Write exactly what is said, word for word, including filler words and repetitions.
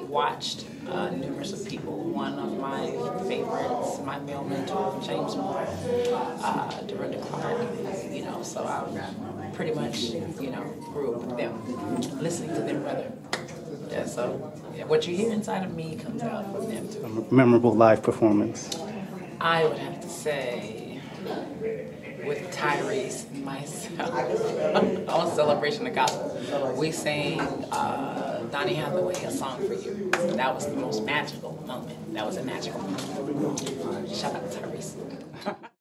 watched uh, numerous of people. One of my favorites, my male mentor, James Moore, uh, Dorinda Clark, you know, so I pretty much, you know, grew up with them, listening to them rather. Yeah, so yeah, what you hear inside of me comes out from them too. A memorable live performance. I would have to say, with Tyrese and myself, on Celebration of Gospel, we sang uh, Donny Hathaway, A Song for You. That was the most magical moment. That was a magical moment. Shout out to Tyrese.